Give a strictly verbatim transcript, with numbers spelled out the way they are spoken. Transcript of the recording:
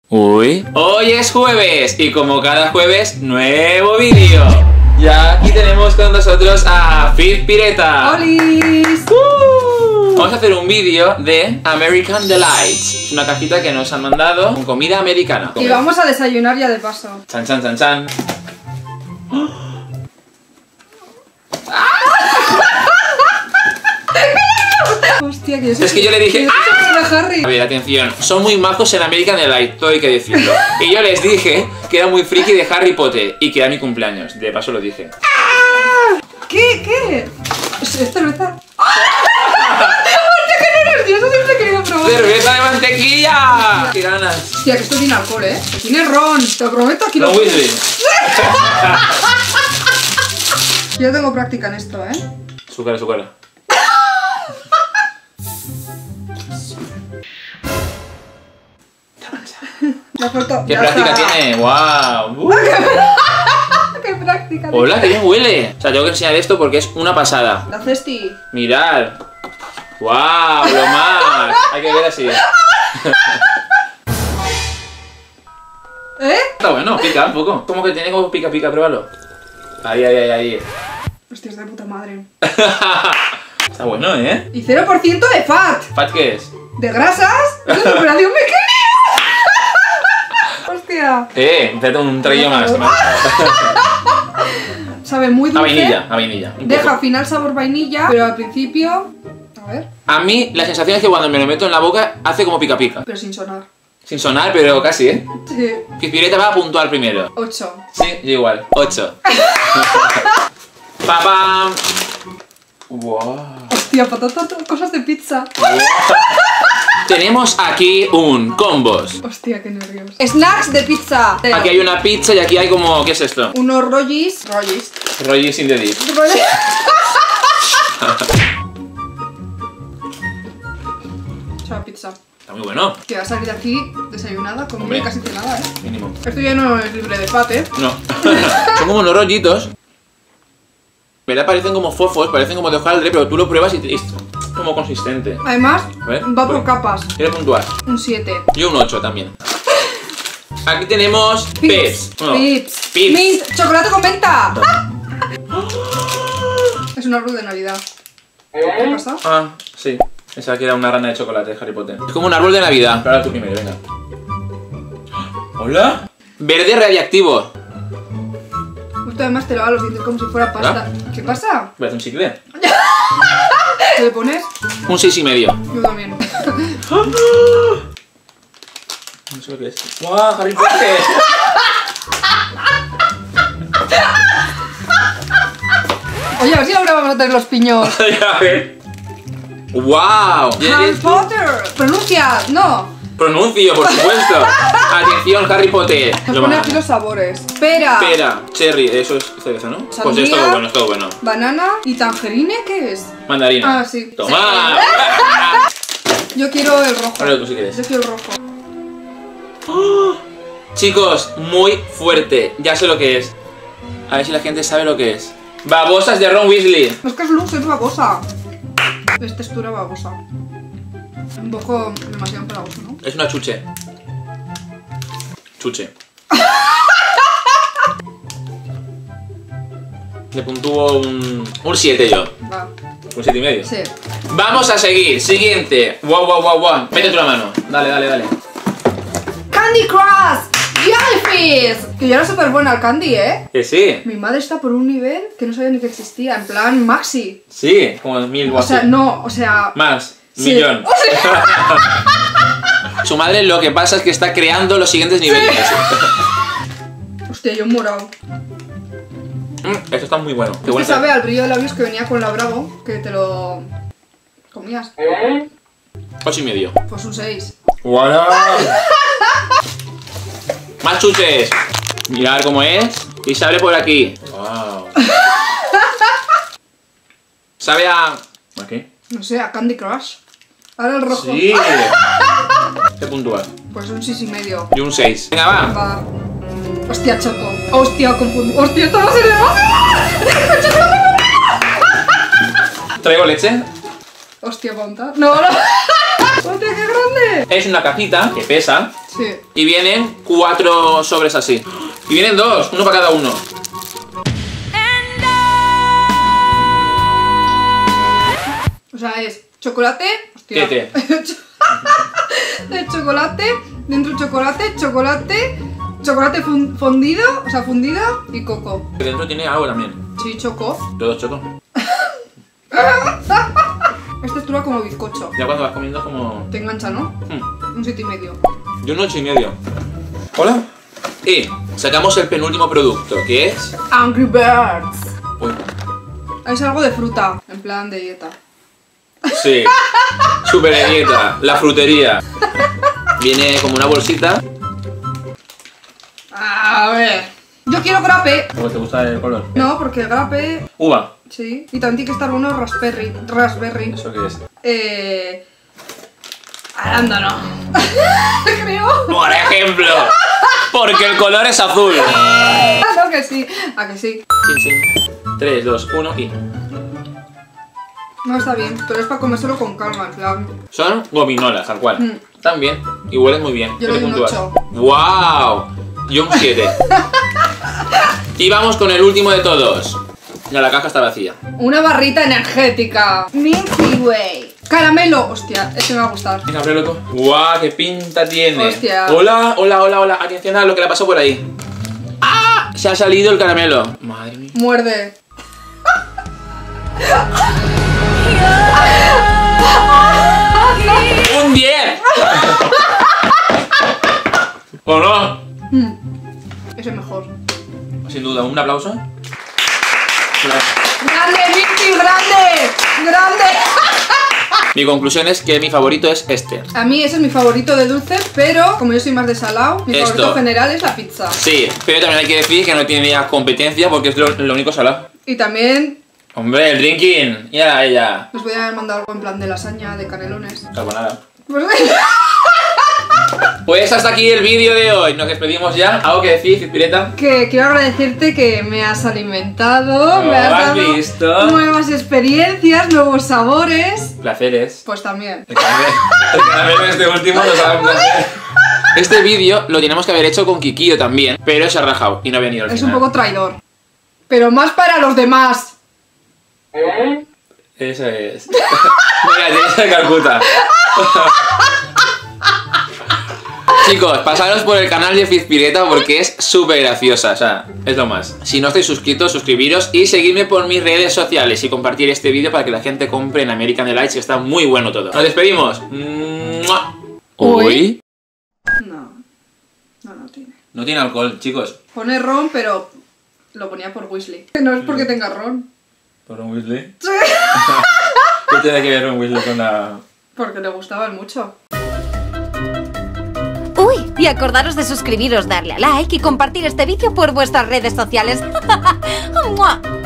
Uy, hoy es jueves y como cada jueves, nuevo vídeo. Ya aquí tenemos con nosotros a Fit Pireta. ¡Holis! Uh, vamos a hacer un vídeo de American Delights. Es una cajita que nos han mandado con comida americana. Y vamos a desayunar ya de paso. Chan, chan, chan, chan. Hostia, que yo Es que yo le dije, yo ¡ah! A Harry. A ver, atención, son muy majos en American Delight, todo hay que decirlo. Y yo les dije que era muy friki de Harry Potter y que era mi cumpleaños, de paso lo dije. ¿Qué? ¿Qué? ¿Es cerveza? ¡Hostia, qué nervioso! Siempre he querido probar. ¡Cerveza de mantequilla! ¡Qué ganas! Hostia, que esto tiene alcohol, ¿eh? Tiene ron, te lo prometo, aquí No, lo Weasley. Yo tengo práctica en esto, ¿eh? Su cara, su cara. La foto. ¿Qué ya práctica está. tiene? ¡Wow! Uh. ¡Qué práctica! ¡Hola, qué bien huele! O sea, tengo que enseñar esto porque es una pasada. La cesti. Mirad. ¡Wow! Lo más. Hay que ver así. ¿Eh? Está bueno, pica un poco. Como que tiene como pica pica, pruébalo. Ahí, ahí, ahí, ahí. Hostia, es de puta madre. Está bueno, ¿eh? Y cero por ciento de fat. ¿Fat qué es? ¿De grasas? ¡Es una operación pequeña! ¡Hostia! Eh, espérate un traguillo más. Sabe muy A dulce. vainilla, a vainilla. un Deja poco. al final sabor vainilla, pero al principio... A ver, A mí la sensación es que cuando me lo meto en la boca hace como pica pica. pero sin sonar. Sin sonar, pero casi, ¿eh? Sí. Pizpireta va a puntuar primero. Ocho. Sí, yo igual. Ocho. ¡Papam! Wow. Hostia, patatas, cosas de pizza. Tenemos aquí un combos. Hostia, qué nervios. Snacks de pizza. Aquí hay una pizza y aquí hay como... ¿Qué es esto? Unos rollis. Rollis. Rollis in the deep. Rollis. Chao, pizza. Está muy bueno. Que va a salir de aquí desayunada, con Hombre. casi cenada, ¿eh? Mínimo. Esto ya no es libre de fat, ¿eh? No. Son como unos rollitos. ¿Verdad? Parecen como fofos, parecen como de hojaldre, pero tú lo pruebas y es como consistente. Además, ¿Eh? va por Bueno. capas. ¿Quieres puntuar? Un siete. Yo un ocho también. Aquí tenemos Peps. Pips. No, Pips. Pips. Mint. Chocolate con menta. Es un árbol de Navidad. ¿Qué pasa? Ah, sí. Pensaba que era una rana de chocolate de Harry Potter. Es como un árbol de Navidad. Pero ahora tú primero, venga. ¿Hola? Verde radiactivo. Justo además te lava los dientes como si fuera pasta. ¿Qué pasa? Parece un chicle. ¿Qué le pones? Un seis y medio. Yo también. No sé lo que es. ¡Wow, Harry Potter! Oye, a ver si ahora vamos a tener los piños. A ver. ¡Wow! Harry Potter. Pronuncia. No. Pronuncio, por supuesto. Atención, Harry Potter. Nos Lo pone banana. aquí los sabores. Pera. Pera, cherry, eso es cerveza, ¿no? Pues Sandía. es todo bueno, es todo bueno. Banana y tangerine, ¿qué es? Mandarina. Ah, sí. ¡Toma! Yo quiero el rojo. Ahora tú si quieres. Yo quiero el rojo. Chicos, muy fuerte. Ya sé lo que es. A ver si la gente sabe lo que es. Babosas de Ron Weasley. Es que es luz, es babosa. Es textura babosa. Un poco demasiado empalagoso, ¿no? Es una chuche. Chuche. Le puntúo un... un siete yo. Va. Un siete y medio. Sí. Vamos a seguir. Siguiente. Wow, wow, wow, wow. Mete tú la mano. Dale, dale, dale. Candy Crush Jellyfish. Que yo era súper buena al candy, ¿eh? Que sí. Mi madre está por un nivel que no sabía ni que existía. En plan maxi. Sí. Como mil O sea, así. no, o sea... Más. Sí. Millón. O sea, Su madre lo que pasa es que está creando los siguientes niveles. hostia, yo un morado. Mm, esto está muy bueno. Qué Este bueno. sabe al brillo de labios que venía con la Bravo, que te lo comías. Ocho y medio. Pues un seis. ¡Voilà! Más chuches. Mirad cómo es. Y se abre por aquí. Wow. Sabe a... ¿A qué? No sé, a Candy Crush. Ahora el rojo. Sí. ¿Qué puntúa? Pues un seis y medio. Y un seis. Venga, va. Va. Hostia, choco. Hostia, confundo. Hostia, esto va a ser de ¿Traigo leche? Hostia, ponta. No, no. Hostia, qué grande. Es una cajita que pesa. Sí. Y vienen cuatro sobres así. Y vienen dos, uno para cada uno. O sea, es chocolate. Hostia. Tete. El chocolate, dentro chocolate, chocolate, chocolate fun- fundido, o sea, fundido y coco. Dentro tiene algo también. Sí, choco. Todo choco. Es textura como bizcocho. Ya cuando vas comiendo como... Te engancha, ¿no? Hmm. Un siete y medio. De un ocho y medio. Hola. Y sacamos el penúltimo producto, que es... Angry Birds. Uy. Es algo de fruta, en plan de dieta. Sí. Super de dieta. La frutería. Viene como una bolsita. A ver. Yo quiero grape. ¿Cómo te gusta el color? No, porque el grape... Uva. Sí. Y también tiene que estar bueno raspberry. Raspberry. ¿Eso qué es? Eh... Arándano. Creo. Por ejemplo. Porque el color es azul. No, que sí. ¿A que sí? Chin, chin. tres, dos, uno y... No, está bien, pero es para comérselo con calma, en plan. Son gominolas, tal cual. Mm. Están bien y huelen muy bien. Yo le doy un ocho. ¡Wow! Yo un siete. Y vamos con el último de todos. Ya la caja está vacía. Una barrita energética. Milky Way. Caramelo. Hostia, este me va a gustar. Venga, ábrelo tú. ¡Guau! ¡Qué pinta tiene! Hostia. Hola, hola, hola, hola. Atención a lo que le pasó por ahí. ¡Ah! Se ha salido el caramelo. Madre mía. Muerde. ¡Un diez! ¿O no? Mm. Ese es mejor. Sin duda, un aplauso. ¡Grande, Milky! ¡Grande! ¡Grande! Mi conclusión es que mi favorito es este. A mí ese es mi favorito de dulce, pero como yo soy más de salado, mi Esto. favorito general es la pizza. Sí, pero también hay que decir que no tiene ya competencia porque es lo, lo único salado. Y también Hombre, el drinking. Ya, ella. os voy a haber mandado algo en plan de lasaña, de canelones. Carbonara. Pues, Pues hasta aquí el vídeo de hoy. Nos despedimos ya. ¿Algo que decir, Fispireta? que quiero agradecerte que me has alimentado, No, me has has dado visto. nuevas experiencias, nuevos sabores. Placeres. Pues también. El caramelo, el caramelo este último nos ha dado un placer. Este vídeo lo tenemos que haber hecho con Kikio también, pero se ha rajado y no ha venido al Es final. un poco traidor. Pero más para los demás. Eso es. Mira, tienes el Calcuta. Chicos, pasaros por el canal de Fispireta porque es súper graciosa, o sea, es lo más. Si no estáis suscritos, suscribiros y seguidme por mis redes sociales y compartir este vídeo para que la gente compre en American Delights, que está muy bueno todo. Nos despedimos. ¡Mua! Uy. No. No, no tiene. No tiene alcohol, chicos. Pone ron, pero lo ponía por Weasley. No es porque tenga ron. ¿Por un Weasley? ¿Qué tiene que ver un Weasley con la...? Porque le gustaban mucho. Uy, y acordaros de suscribiros, darle a like y compartir este vídeo por vuestras redes sociales. ¡Mua!